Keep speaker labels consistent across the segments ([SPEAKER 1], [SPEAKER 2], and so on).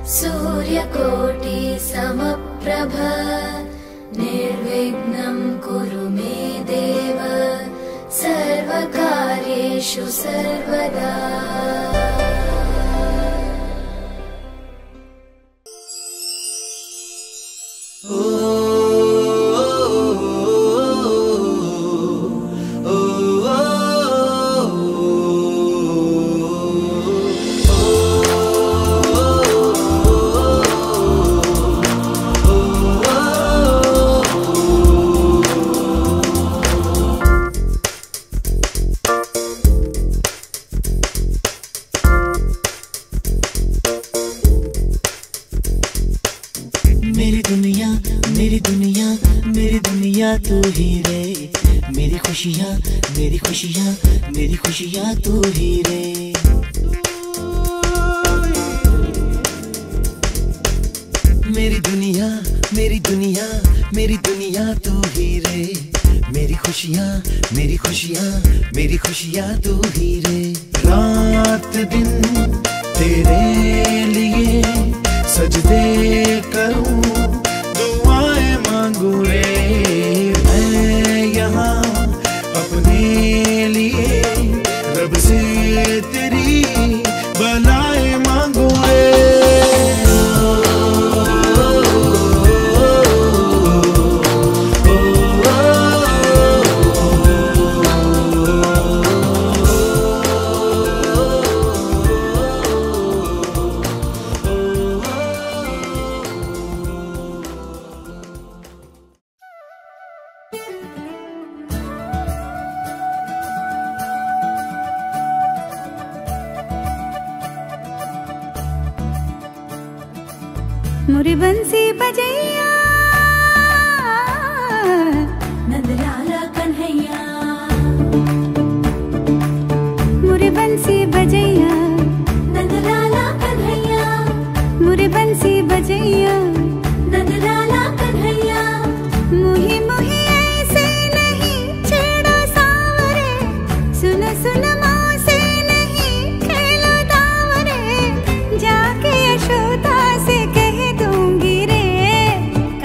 [SPEAKER 1] सूर्यकोटि समप्रभ निर्विघ्नं कुरु मे देव सर्वकार्येषु सर्वदा।
[SPEAKER 2] तू ही रे, मेरी खुशियाँ मेरी खुशियाँ मेरी खुशियाँ तू ही रे। मेरी दुनिया मेरी दुनिया मेरी दुनिया तू ही रे, मेरी खुशियाँ मेरी खुशियाँ मेरी खुशियाँ तू ही रे। रात दिन तेरे लिए सजदे करूँ, दुआएं मांगू रे। मैं यहाँ अपने लिए रब से तेरी भलाई मांगू रे।
[SPEAKER 3] मोरी बंसी बजैया
[SPEAKER 1] नंदलाला कन्हैया,
[SPEAKER 3] मोरी बंसी बजैया
[SPEAKER 1] नंदलाला कन्हैया,
[SPEAKER 3] मोरी बंसी बजैया
[SPEAKER 1] नंदलाला कन्हैया।
[SPEAKER 3] मुही मुही ऐसे नहीं छेड़ो सावरे, सुन सुन मौसे नहीं खेलो दावरे। जाके यशोदा से कह दूंगी रे,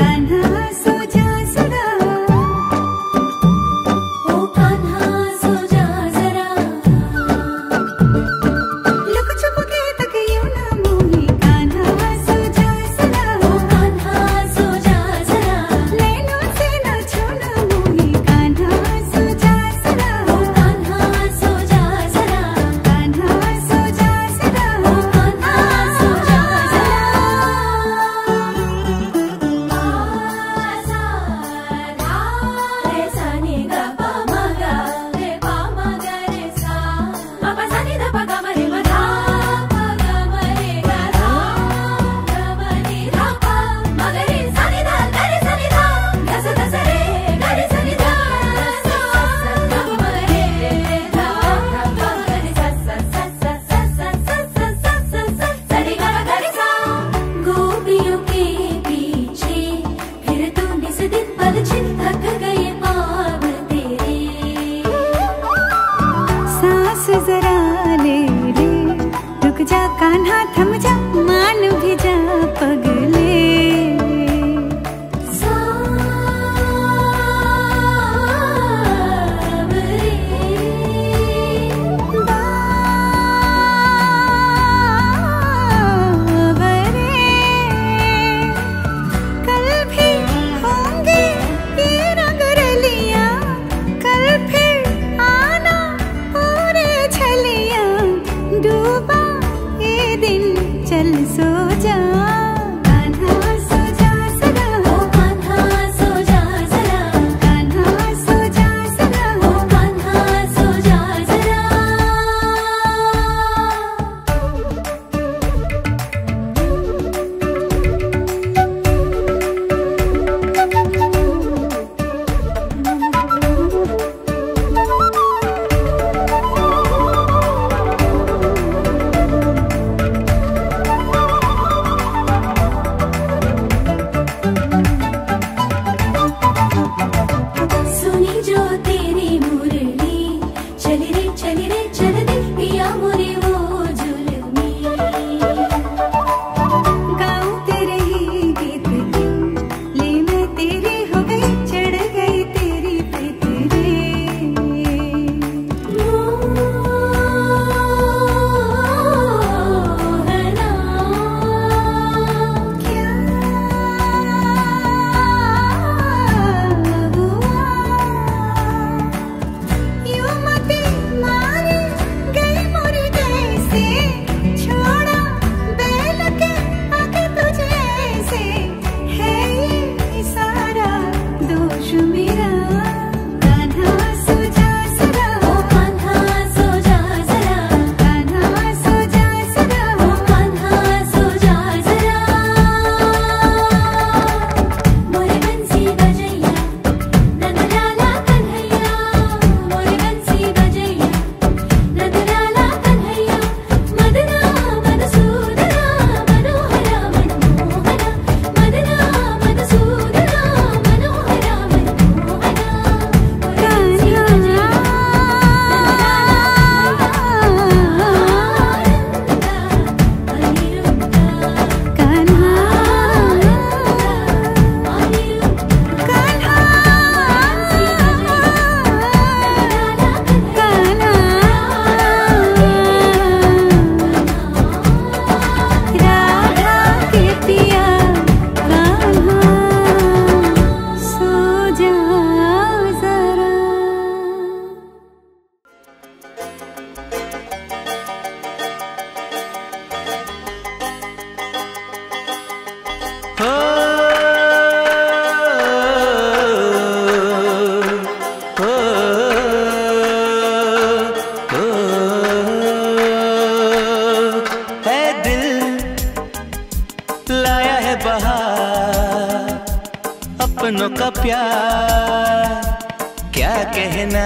[SPEAKER 2] अपनों का प्यार क्या कहना।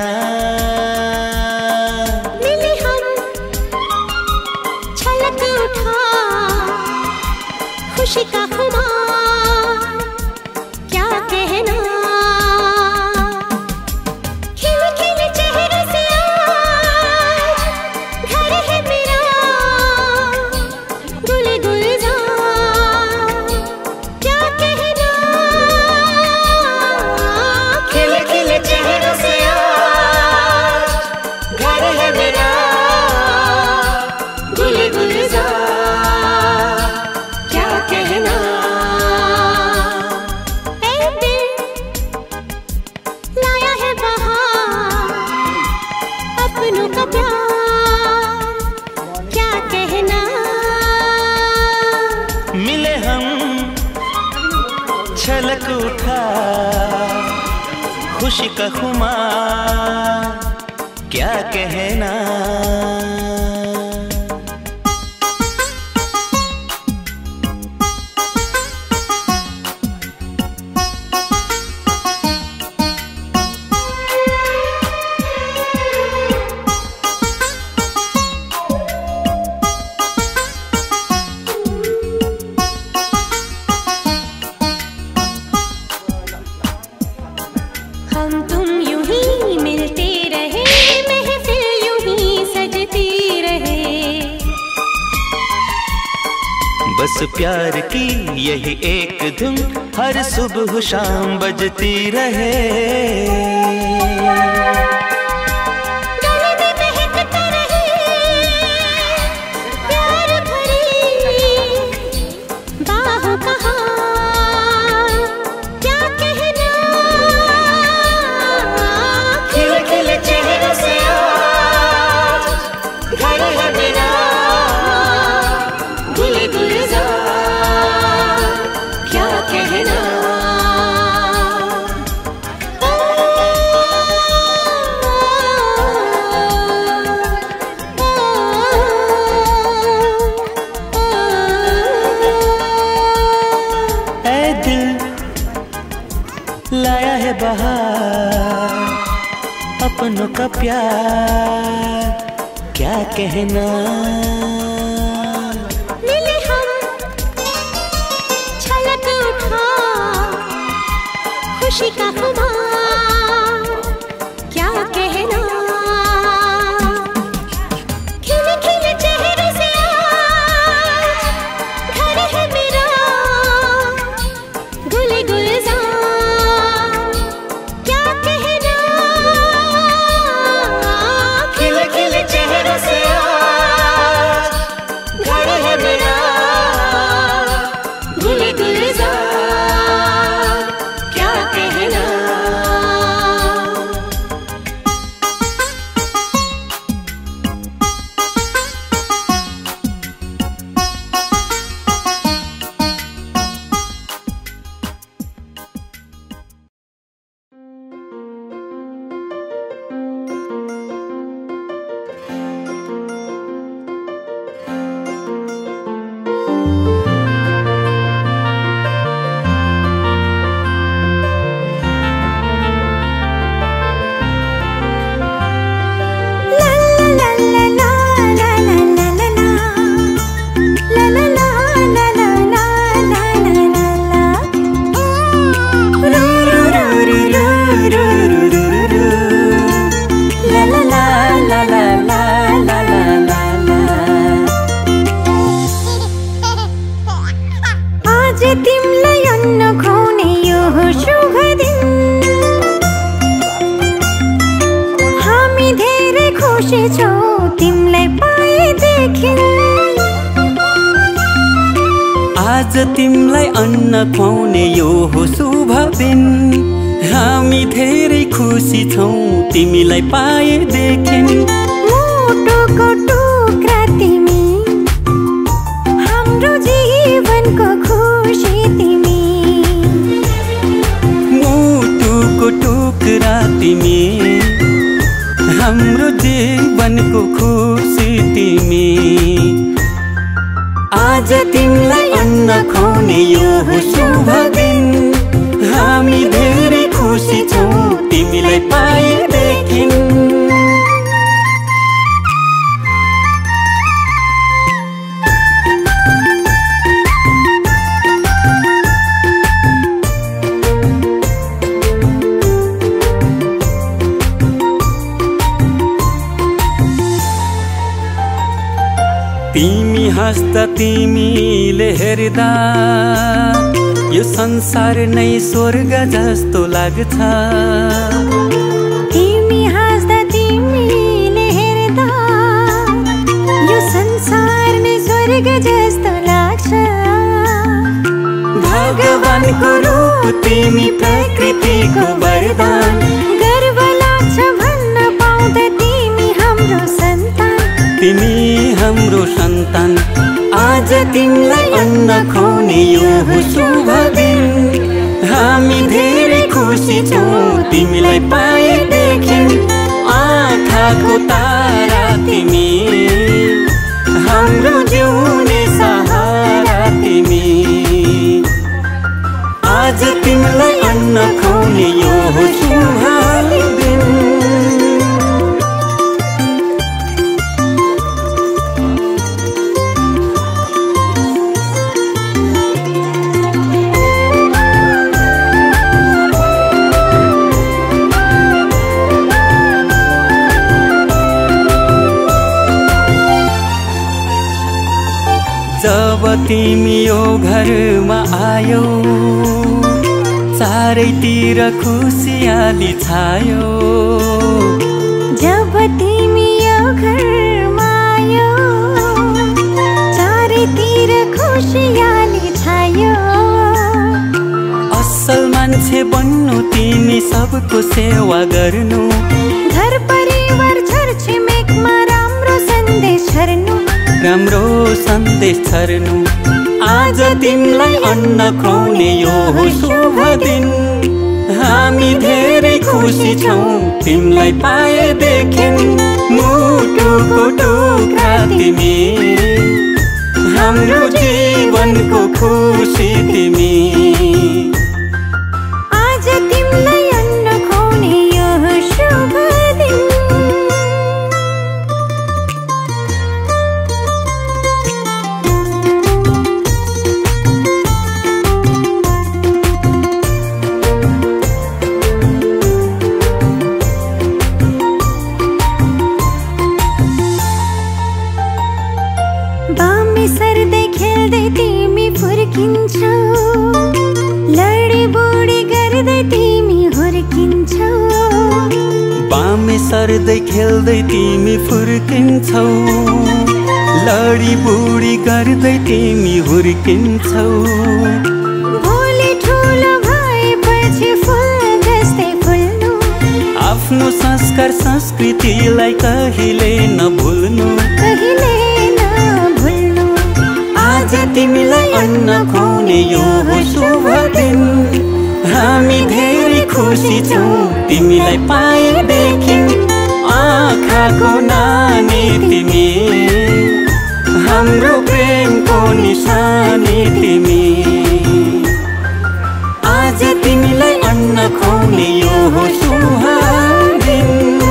[SPEAKER 3] मिले हम छलक उठा खुशी का खुमार क्या कहना। खिले खिले चेहरे से आज घर है मेरा गुल गुलजार क्या कहना। खिले खिले चेहरे से आज घर है मेरा गुल गुलजार क्या कहना। ऐ दिल लाया है बहार अपनों का प्यार क्या कहना।
[SPEAKER 2] मिले हम छलक उठा खुशी का खुमार क्या कहना।
[SPEAKER 3] हम तुम यूं ही मिलते रहे महफिल यूं ही सजती रहे।
[SPEAKER 2] बस प्यार की यही एक धुन हर सुबह शाम बजती रहे।
[SPEAKER 3] गले में महकता रहे प्यार भरी बाहों का हार क्या कहना। खिले खिले चेहरे से आज घर है मेरा गुल गुलजार क्या कहना।
[SPEAKER 2] ऐ दिल लाया है बहार अपनों का प्यार क्या कहना।
[SPEAKER 3] मिले हम छलक उठा खुशी का खुमार क्या कहना। खिले खिले चेहरे से आज घर है मेरा गुल गुलजार क्या कहना। खिले खिले चेहरे से आज घर है मेरा गुल गुलजार क्या कहना। आज तिमलाई अन्न खुवाउने यो शुभ दिन हामी धेरै खुसी छौँ तिमलाई पाएदेखि।
[SPEAKER 4] आज तिमलाई अन्न खुवाउने यो हो शुभ दिन हामी धेरै खुसी छौँ तिमीलाई पाएदेखि।
[SPEAKER 3] मुटुको टुक्रा तिमी हाम्रो जीवनको खुसी तिमी।
[SPEAKER 4] मुटुको टुक्रा तिमी हाम्रो जीवनको खुसी तिमी। आज तिमीलाई अन्न खुवाउने यो हो शुभ दिन हामी हाँस्दा तिमीले हेर्दा यो संसार नै स्वर्ग जस्तो लाग्छ।
[SPEAKER 3] तिमी हाँस्दा तिमीले हेर्दा यो संसार नै स्वर्ग जस्तो लाग्छ।
[SPEAKER 4] भगवानको रूप तिमी प्रकृतिको वरदान।
[SPEAKER 3] गर्व लाग्छ भन्न पाउँदा तिमी हाम्रो सन्तान।
[SPEAKER 4] तिमी हाम्रो सन्तान। आज तिमीलाई अन्न खुवाउने यो हो शुभ दिन। हामी धेरै खुसी छौँ तिमीलाई पाएदेखि। आँखाको तारा तिमी, हाम्रो जिउने सहारा तिमी। आज तिमीलाई अन्न खुवाउने यो हो शुभ दिन। जब तिमी यो घरमा आयो चारैतिर खुसियाली छायो।
[SPEAKER 3] जब तिमी यो घरमा आयो चारैतिर खुसियाली छायो।
[SPEAKER 4] असल मान्छे बन्नु तिमी सबको सेवा गर्नु।
[SPEAKER 3] घर परिवार छरछिमेकमा राम्रो सन्देश छर्नु।
[SPEAKER 4] राम्रो सन्देश छर्नु। आज तिमीलाई अन्न खुवाउने यो हो शुभ दिन। हामी धेरै खुसी छौँ तिमीलाई पाएदेखि। मुटुको टुक्रा तिमी, हाम्रो जीवनको खुसी तिमी।
[SPEAKER 3] आज तिमीलाई अन्न खुवाउने यो हो शुभ दिन। बामे सर्दै खेल्दै तिमी फुर्किन्छौ। लडी बुडी गर्दै तिमी हुर्किन्छौ।
[SPEAKER 4] बामे सर्दै खेल्दै तिमी फुर्किन्छौ। लडी बुडी गर्दै तिमी हुर्किन्छौ।
[SPEAKER 3] भोलि ठुलो भएपछि फुल जस्तै फुल्नु।
[SPEAKER 4] आफ्नो संस्कार संस्कृतिलाई कहिले नभुल्नु।
[SPEAKER 3] कहिले नभुल्नु।
[SPEAKER 4] आज तिमीलाई अन्न खुवाउने यो हो शुभ दिन। हामी धेरै खुसी छौँ तिमीलाई पाएदेखि। आँखाको नानी तिमी, हाम्रो प्रेमको निशानी तिमी। आज तिमीलाई अन्न खुवाउने यो हो शुभ दिन।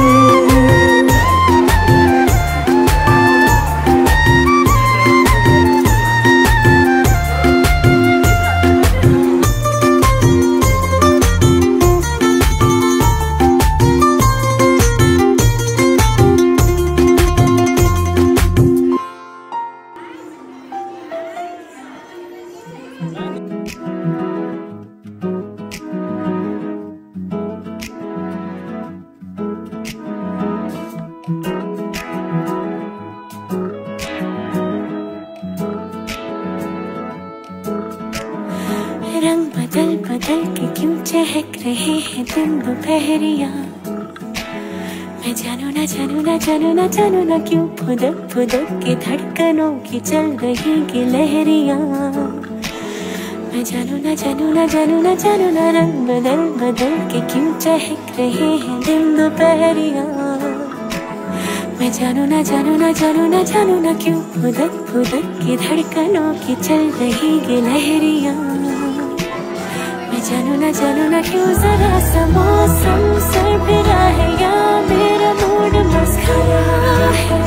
[SPEAKER 3] रंग बदल बदल के क्यों चहक रहे हैं दिन दोपहरिया। मैं जानू ना जानू ना जानू ना जानू ना क्यों फुदक फुदक के धड़कनों की चल रही की लहरिया। मैं जानू ना जानू ना जानू ना जानू ना रंग बदल बदल के क्यों चहक रहे हैं दिन दोपहरिया। मैं जानू ना जानू ना जानू ना जानू ना क्यों फुदक फुदक के धड़कनों की चल रही की लहरिया। मैं जानू ना क्यों जरा सा मौसम सरफिरा है या मेरा मूड मस्खरा है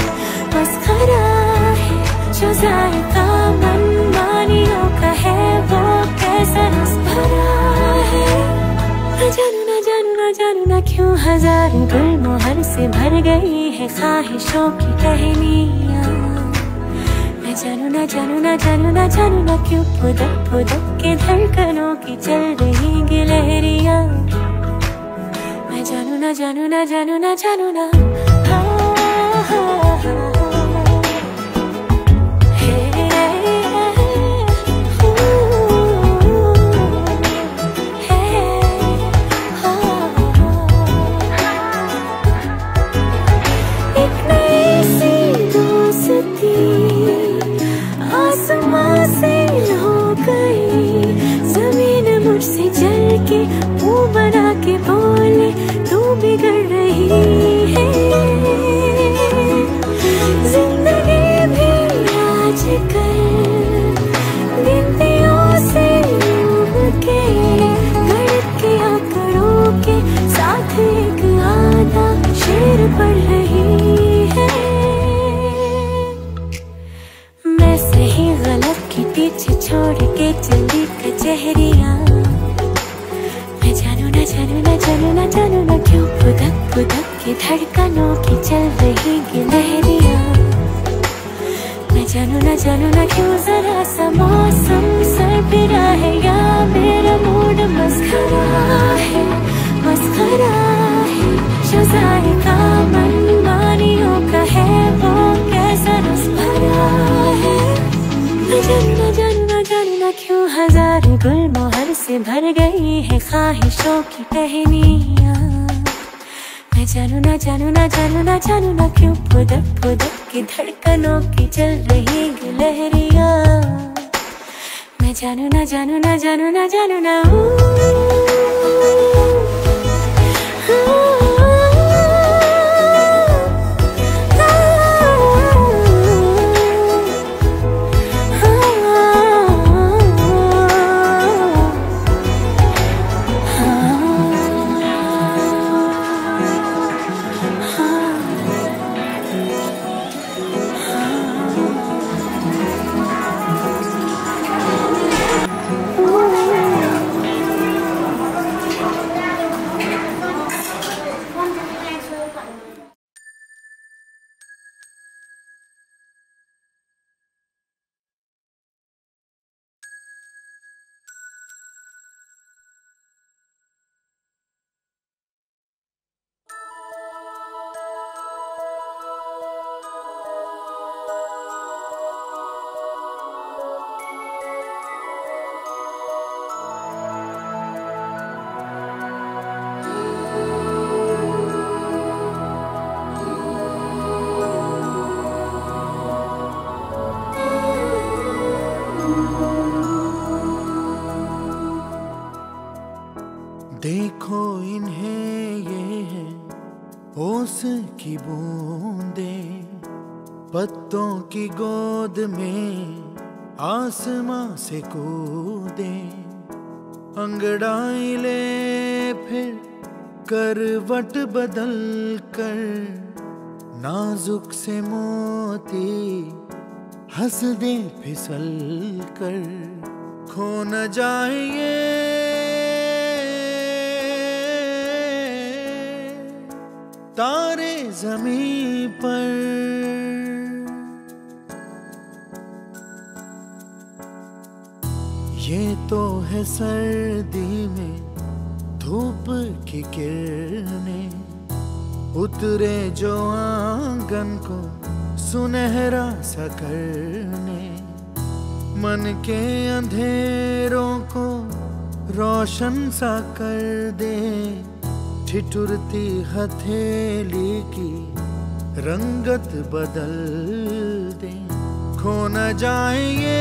[SPEAKER 3] जो जायका मन मानियों का है वो कैसा रस भरा है। मैं जानू ना क्यों हजारों गुलमोहर से भर गई है ख्वाहिशों की टहनियाँ। मैं जानू ना जानू ना जानू ना जानू ना क्यों फुदक फुदक के धड़कनों की चल रही गिलहरियां। मैं जानू ना जानू ना जानू ना जानू ना मुझसे चल के मुंह बना के बोले तू बिगड़ रही है। जिंदगी भी आजकल गिनतियों से डूब के गणित के आंकड़ों के साथ एक आधा शेर पढ़ रही है। मैं सही गलत के पीछे छोड़ के चली कचहरियां। जानू ना जानू ना जानू ना क्यों फुदक फुदक के धड़कनों की चल रही गिलहरियां। मैं जानू ना क्यों जरा सा मौसम सरपिरा है या मेरा मूड मस्खरा है शज़ाए का मन मानियों का है वो कैसा रस भरा है। मैं जानू ना क्यों हजार गुल मोहर से भर गई है ख्वाहिशों की टहनियां। मैं जानू ना जानू ना क्यों फुदक फुदक की धड़कनों की चल रही गिलहरियां। मैं जानू ना जानू ना
[SPEAKER 5] देखो इन्हें ये है ओस की बूंदें, पत्तों की गोद में आसमां से कूदे। अंगड़ाई ले फिर करवट बदल कर, नाजुक से मोती हंस दे फिसल कर। खो न जाए ये तारे ज़मीं पर, ये तो है सर्दी में धूप की किरणें, उतरे जो आंगन को सुनहरा सा करने। मन के अंधेरों को रोशन सा कर दे, ठिठुरती हथेली की रंगत बदल दे। खो न जाए ये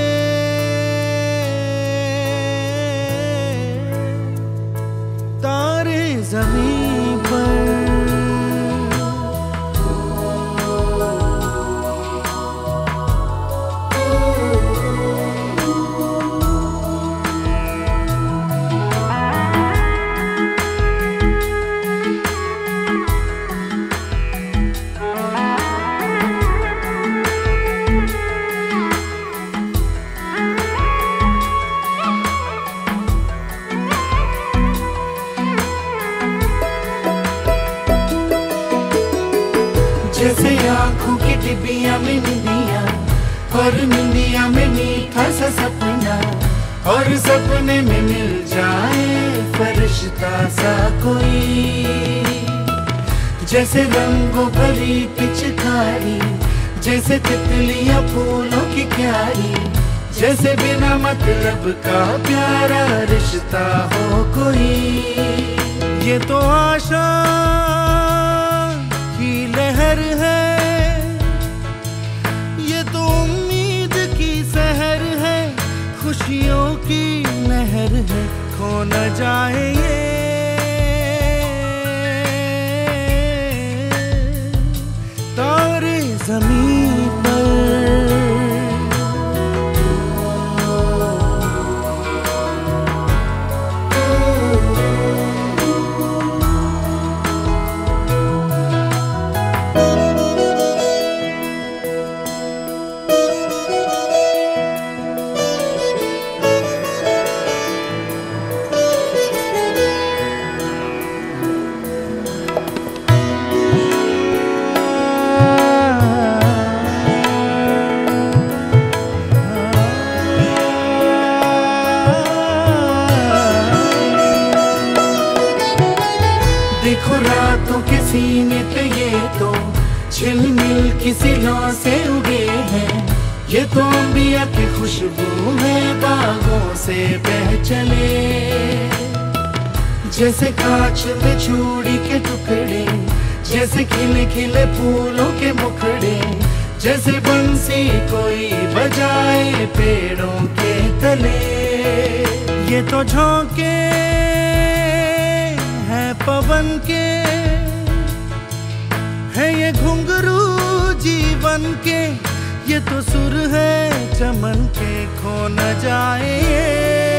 [SPEAKER 5] तारे ज़मीं पर। जैसे आँखों की डिबिया में निदियाँ और निंदिया में मीठा सा सपना, और सपने में मिल जाए फरिश्ता सा कोई। जैसे रंगों भरी पिचकारी, जैसे तितलियां फूलों की क्यारी, जैसे बिना मतलब का प्यारा रिश्ता हो कोई। ये तो आशा की लहर है, ये तो उम्मीद की सहर है, खुशियों की लहर है, खो न जाए ये तारे ज़मीं पर। देखो रातों के सीने पे ये तो झिलमिल किसी लौ से उगे हैं, ये तो अंबिया की खुशबू है बागों से बह चले। जैसे कांच में चूड़ी के टुकड़े, जैसे खिले खिले फूलों के मुखड़े, जैसे बंसी कोई बजाए पेड़ों के तले। ये तो झोंके पवन के है, ये घुंघरू जीवन के, ये तो सुर है चमन के, खो न जाए ये